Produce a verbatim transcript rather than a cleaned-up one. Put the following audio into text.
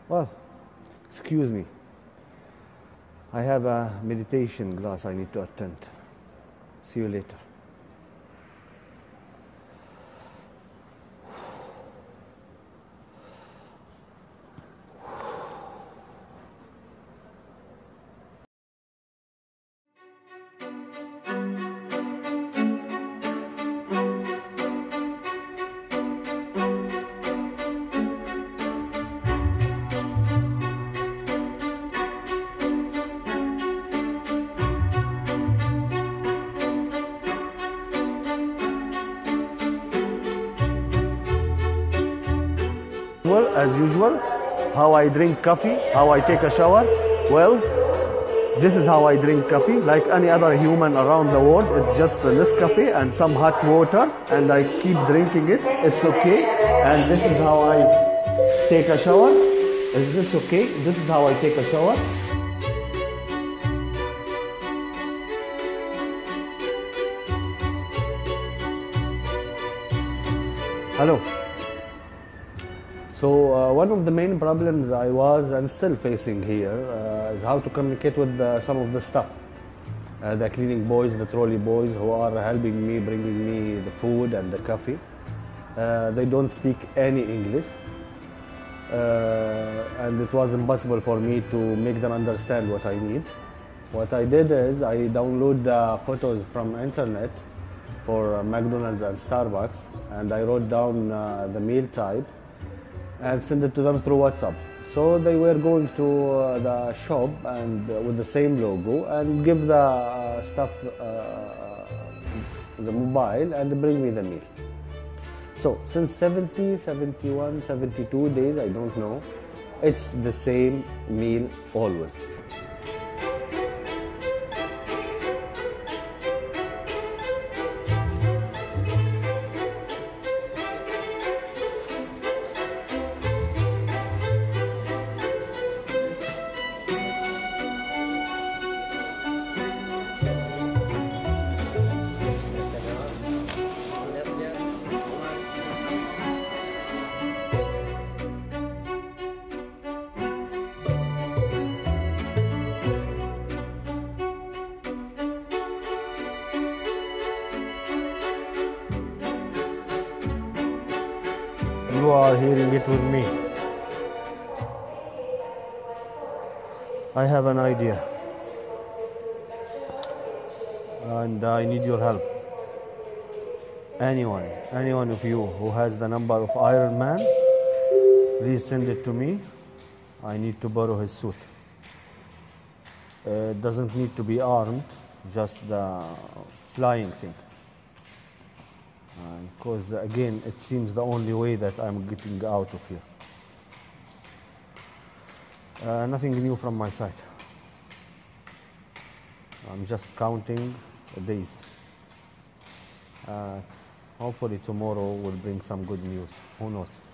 Well, excuse me. I have a meditation class I need to attend. See you later. Well, as usual, how I drink coffee, how I take a shower. Well, this is how I drink coffee. Like any other human around the world, it's just a Nescafe and some hot water, and I keep drinking it. It's okay. And this is how I take a shower. Is this okay? This is how I take a shower. Hello. So uh, one of the main problems I was and still facing here uh, is how to communicate with uh, some of the staff. Uh, the cleaning boys, the trolley boys who are helping me, bringing me the food and the coffee. Uh, they don't speak any English. Uh, and it was impossible for me to make them understand what I need. What I did is I download uh, photos from internet for uh, McDonald's and Starbucks, and I wrote down uh, the meal type and send it to them through WhatsApp. So they were going to uh, the shop and uh, with the same logo and give the uh, stuff, uh, the mobile, and bring me the meal. So since seventy, seventy-one, seventy-two days, I don't know, it's the same meal always. You are hearing it with me. I have an idea, and I need your help. Anyone, anyone of you who has the number of Iron Man, please send it to me. I need to borrow his suit. Uh, it doesn't need to be armed, just the flying thing. Because uh, again, it seems the only way that I'm getting out of here. Uh, nothing new from my side. I'm just counting days. Uh, hopefully tomorrow will bring some good news. Who knows?